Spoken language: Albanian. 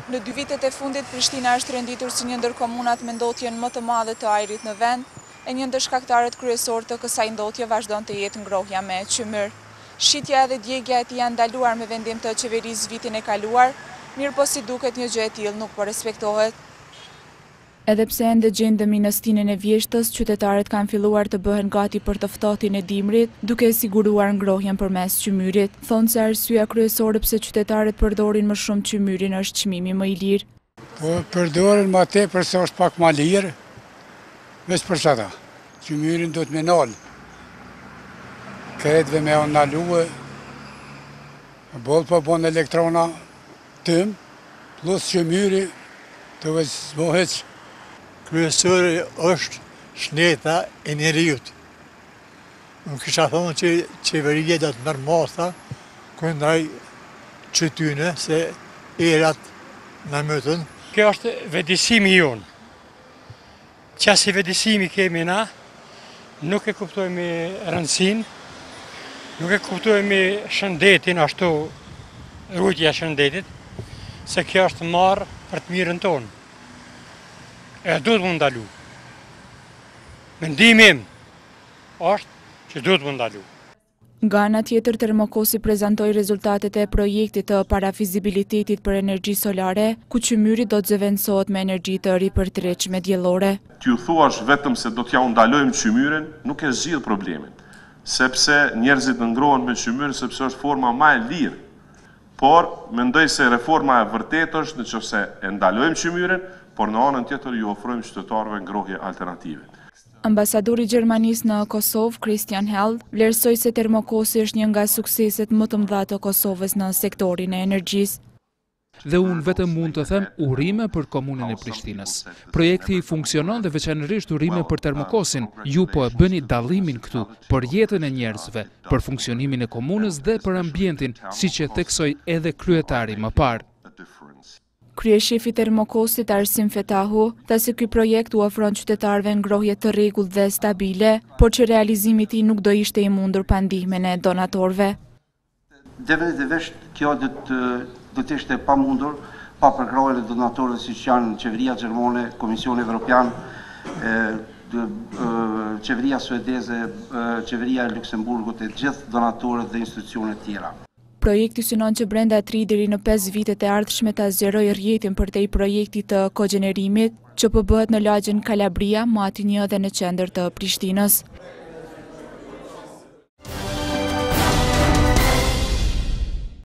Në 2 vitet e fundit, Prishtina është renditur si një ndër komunat me ndotjen më të madhe të ajrit në vend, e një ndër shkaktarët kryesor të kësaj ndotje vazhdon të jetë ngrohja me qymyr. Shitja dhe djegja e tij janë ndaluar me vendim të qeverisë vitin e kaluar, mirë po si duket një gjë e tillë nuk po respektohet. Edhe pse ende gjendemi në stinën e vjeshtës, qytetarët kanë filluar të bëhen gati për të ftohtin e dimrit, duke siguruar ngrohjen përmes qymyrit. Thonë se arsyeja kryesore pse qytetarët përdorin më shumë qymyrin është çmimi më i lirë. Po përdorin më tepër se është pak më lirë, veç për çata. Qymyrin do të më nal. Kretëve me ndaluë, boll po bon elektrona tym, plus qymyri të zbohet. Kryesori është shneta e njeriut. Unë kisha thonë që qeveria do të merr masa kundaj qytyne se erat në mëtën. Kjo është vetëdijsimi jonë. Qasi vetëdijsimi kemi na, nuk e kuptojmë rëndësinë, nuk e kuptojmë shëndetin, ashtu rrugja e shëndetit, se kjo është marrë për të mirën tonë. E do të më ndalu. Mendimi im është që do të më ndalu. Nga ana tjetër, Termokosi prezantoi rezultatet e projektit të parafizibilitetit për energji solare, ku qymyri do të zëvendësohet me energji të ripërtëreshme diellore. T'ju thuash vetëm se do t'ja ndalojmë qymyrin, nuk e zgjidh problemin, sepse njerëzit ngrohen me qymyrin sepse është forma më e lirë. Por mendoj se reforma e vërtetë është nëse e ndalojmë qymyrin, por në anën tjetër ju ofrojmë qytetarëve ngrohje alternative. Ambasadori i Gjermanisë në Kosovë, Christian Hell, vlerësoi se Termokosi është një nga sukseset më të mëdha të Kosovës në sektorin e energjisë. Dhe unë vetëm mund të them urime për komunën e Prishtinës. Projekti funksionon dhe veçanërisht urime për Termokosin. Ju po e bëni dallimin këtu për jetën e njerëzve, për funksionimin e komunës dhe për ambientin, siç e theksoi edhe kryetari më parë. Kryeshefi Termokosit Arsim Fetahu tha se ky projekt u ofron qytetarëve ngrohje të rregullt dhe stabile, por që realizimi i tij nuk do ishte i mundur pa ndihmën e donatorëve. Definitivisht kjo do të ishte pamundur pa përkrahjen e donatorëve siç janë qeveria gjermane, Komisioni Evropian, qeveria suedeze, qeveria e Luksemburgut e gjithë donatorët dhe institucionet tjera. Projekti synon që brenda 3 deri në 5 vitet e ardhshme ta zgjerojë rrjetin përtej projektit të kogjenerimit që po bëhet në lagjen Kalabria, Mati 1 dhe në qendër të Prishtinës.